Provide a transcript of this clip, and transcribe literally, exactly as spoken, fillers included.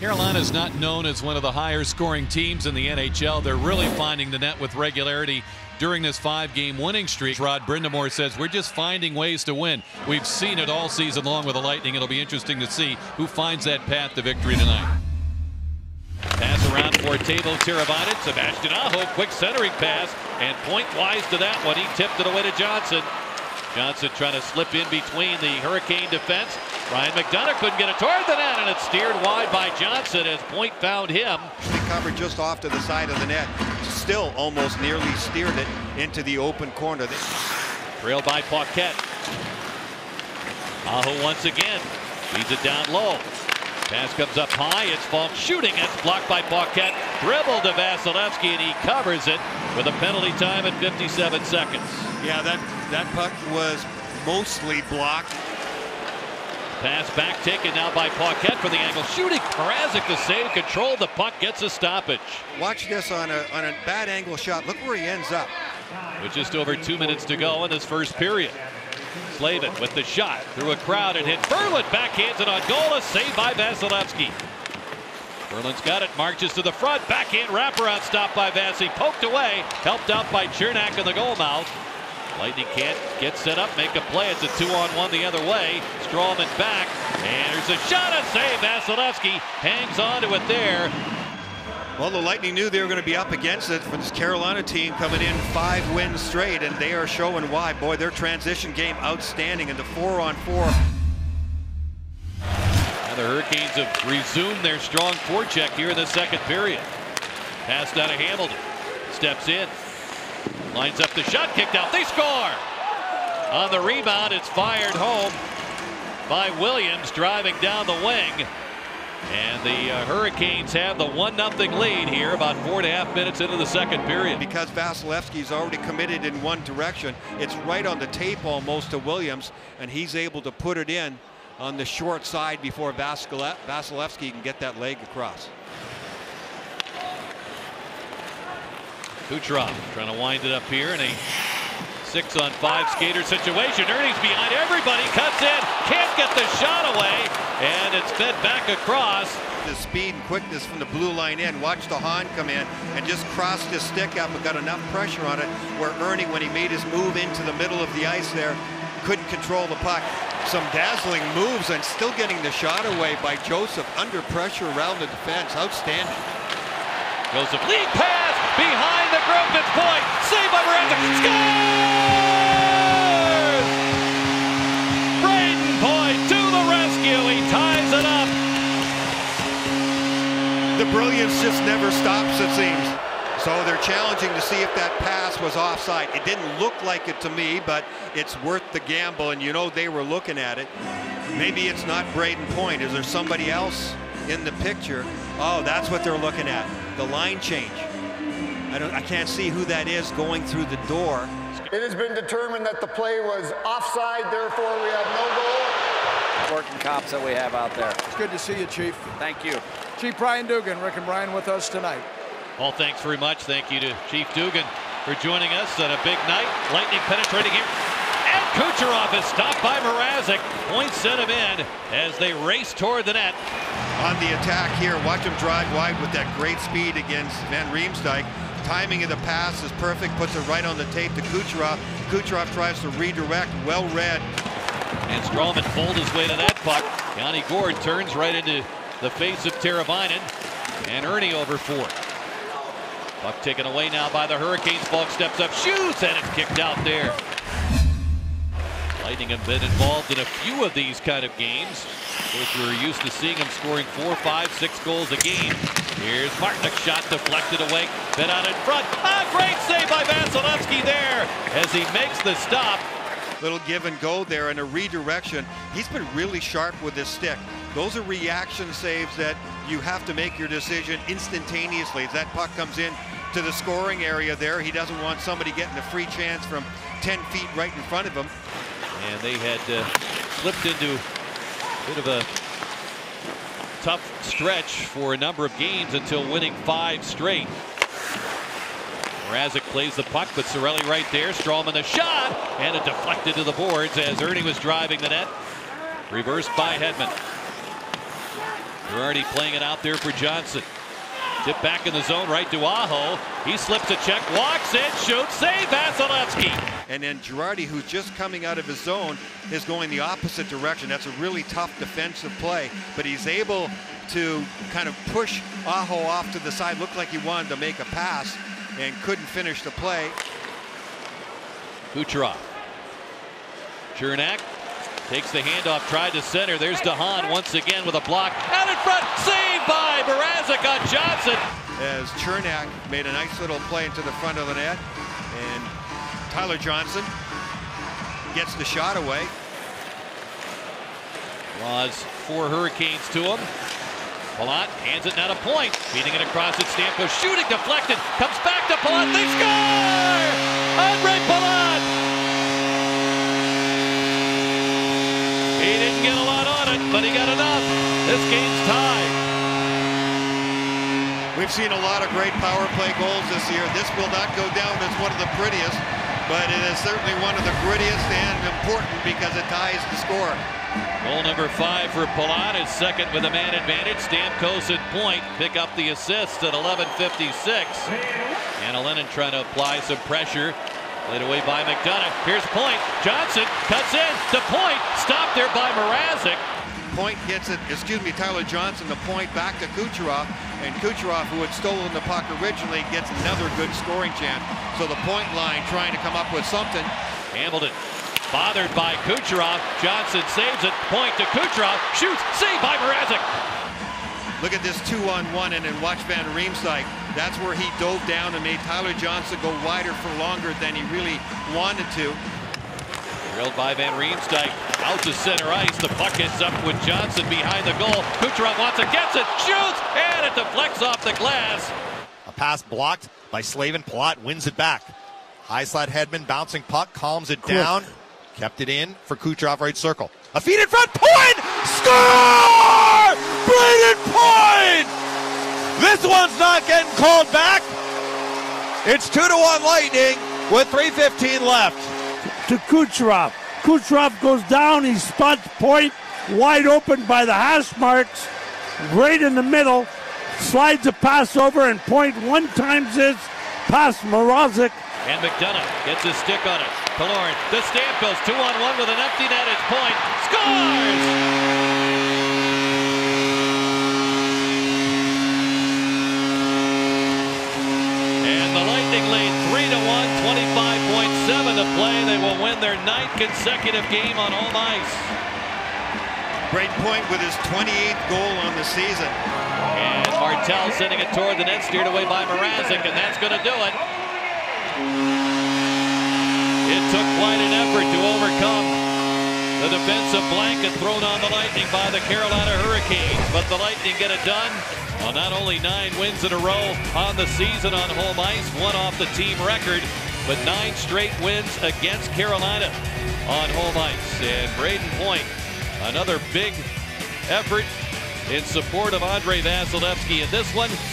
Carolina is not known as one of the higher scoring teams in the N H L. They're really finding the net with regularity during this five-game winning streak. Rod Brind'Amour says we're just finding ways to win. We've seen it all season long with the Lightning. It'll be interesting to see who finds that path to victory tonight. Pass around for Teuvo Teravainen. Sebastian Aho, quick centering pass, and point-wise to that one. He tipped it away to Johnson. Johnson trying to slip in between the Hurricane defense. Ryan McDonagh couldn't get it toward the net, and it's steered wide by Johnson as Point found him. He covered just off to the side of the net. Still almost nearly steered it into the open corner. Trailed by Paquette. Aho once again feeds it down low. Pass comes up high. It's Falk shooting. It's blocked by Paquette. Dribble to Vasilevsky, and he covers it with a penalty time at fifty-seven seconds. Yeah, that, that puck was mostly blocked. Pass back taken now by Paquette for the angle. Shooting. Mrazek the save. Control. The puck gets a stoppage. Watch this on a, on a bad angle shot. Look where he ends up. With just over two minutes to go in this first period. Slavin with the shot through a crowd and hit Ferland. Backhands it on goal. A save by Vasilevsky. Ferland's got it. Marches to the front. Backhand wraparound stop by Vasi. Poked away. Helped out by Chernak in the goal mouth. Lightning can't get set up, make a play. It's a two-on-one the other way. Strawman back, and there's a shot, a save. Vasilevsky hangs on to it there. Well, the Lightning knew they were going to be up against it for this Carolina team coming in five wins straight, and they are showing why. Boy, their transition game outstanding in the four-on-four. Now the Hurricanes have resumed their strong forecheck here in the second period. Passed out of Hamilton. Steps in. Lines up the shot, kicked out, they score! On the rebound, it's fired home by Williams, driving down the wing. And the uh, Hurricanes have the one nothing lead here, about four and a half minutes into the second period. Because Vasilevsky's already committed in one direction, it's right on the tape almost to Williams, and he's able to put it in on the short side before Vasile Vasilevsky can get that leg across. Kucherov trying to wind it up here in a six on five skater situation. Ernie's behind everybody, cuts in, can't get the shot away, and it's fed back across. The speed and quickness from the blue line in. Watch the Hahn come in and just crossed his stick up and got enough pressure on it where Ernie, when he made his move into the middle of the ice there, couldn't control the puck. Some dazzling moves and still getting the shot away by Joseph under pressure around the defense. Outstanding. Joseph lead pass behind the group. It's Point. Save by Mrazek. Scores! Brayden Point to the rescue. He ties it up. The brilliance just never stops, it seems. So they're challenging to see if that pass was offside. It didn't look like it to me, but it's worth the gamble, and you know they were looking at it. Maybe it's not Brayden Point. Is there somebody else in the picture? Oh, that's what they're looking at. The line change. I don't I can't see who that is going through the door. It has been determined that the play was offside, therefore we have no goal. Working cops that we have out there. It's good to see you, Chief. Thank you. Chief Brian Dugan, Rick and Brian with us tonight. Well, thanks very much. Thank you to Chief Dugan for joining us on a big night. Lightning penetrating here. And Kucherov is stopped by Mrazek. Point sent him in as they race toward the net. On the attack here, watch him drive wide with that great speed against Van Riemsdyk. Timing of the pass is perfect, puts it right on the tape to Kucherov. Kucherov tries to redirect, well read. And Strawman pulled his way to that puck. Yanni Gourde turns right into the face of Teravainen. And Ernie over for it. Puck taken away now by the Hurricanes. Falk steps up, shoots, and it's kicked out there. Lightning have been involved in a few of these kind of games. Of course, we're used to seeing them scoring four, five, six goals a game. Here's Martinick, shot deflected away, fed out in front. Ah, great save by Vasilevsky there as he makes the stop. Little give and go there and a redirection. He's been really sharp with his stick. Those are reaction saves that you have to make your decision instantaneously. As that puck comes in to the scoring area there, he doesn't want somebody getting a free chance from ten feet right in front of him. And they had uh, slipped into a bit of a tough stretch for a number of games until winning five straight. Mrazek plays the puck, but Cirelli right there. Strawman the shot, and it deflected to the boards as Ernie was driving the net. Reversed by Hedman. Girardi playing it out there for Johnson. Tip back in the zone, right to Aho. He slips a check, walks in, shoots, save, Vasilevsky. And then Girardi, who's just coming out of his zone, is going the opposite direction. That's a really tough defensive play, but he's able to kind of push Aho off to the side. Looked like he wanted to make a pass and couldn't finish the play. Kucherov. Cernak takes the handoff, tried to center. There's DeHaan once again with a block. Out in front, saved by Mrazek on Johnson. As Cernak made a nice little play into the front of the net, and Tyler Johnson gets the shot away. Draws four Hurricanes to him. Palat hands it now to Point, feeding it across at Stamkos, shooting deflected, comes back to Palat, they score! Andre Palat! He didn't get a lot on it, but he got enough. This game's tied. We've seen a lot of great power play goals this year. This will not go down as one of the prettiest, but it is certainly one of the grittiest and important because it ties the score. Goal number five for Palat is second with a man advantage. Stamkos at Point pick up the assist at eleven fifty-six. Anna Lennon trying to apply some pressure. Played away by McDonough. Here's Point. Johnson cuts in to Point. Stopped there by Mrazek. Point gets it, excuse me, Tyler Johnson, the Point back to Kucherov. And Kucherov, who had stolen the puck originally, gets another good scoring chance. So the Point line trying to come up with something. Hamilton bothered by Kucherov. Johnson saves it. Point to Kucherov. Shoots. Saved by Mrazek. Look at this two-on-one, and then watch Van Riemsdyk. That's where he dove down and made Tyler Johnson go wider for longer than he really wanted to. Drilled by Van Riemsdyk. Out to center ice. The puck ends up with Johnson behind the goal. Kucherov wants it, gets it, shoots, and it deflects off the glass. A pass blocked by Slavin. Palat wins it back. High slot Hedman bouncing puck, calms it Quick. down. Kept it in for Kucherov, right circle. A feed in front, Point! Score! Brayden Point! This one's not getting called back. It's two to one Lightning with three fifteen left. To Kucherov. Kucherov goes down, he spots Point wide open by the hash marks, right in the middle, slides a pass over, and Point one times his past Mrazek. And McDonough gets his stick on it. Killorn, the Stamkos, two on one with an empty net. It's Point. Scores! And the Lightning lead three to one, twenty-five point seven to play. They will win their ninth consecutive game on home ice. Great Point with his twenty-eighth goal on the season. And Martel sending it toward the net, steered away by Mrazek, and that's going to do it. It took quite an effort to overcome the defensive blanket thrown on the Lightning by the Carolina Hurricanes, but the Lightning get it done. Well, not only nine wins in a row on the season on home ice, one off the team record, but nine straight wins against Carolina on home ice. And Brayden Point, another big effort in support of Andre Vasilevsky, and this one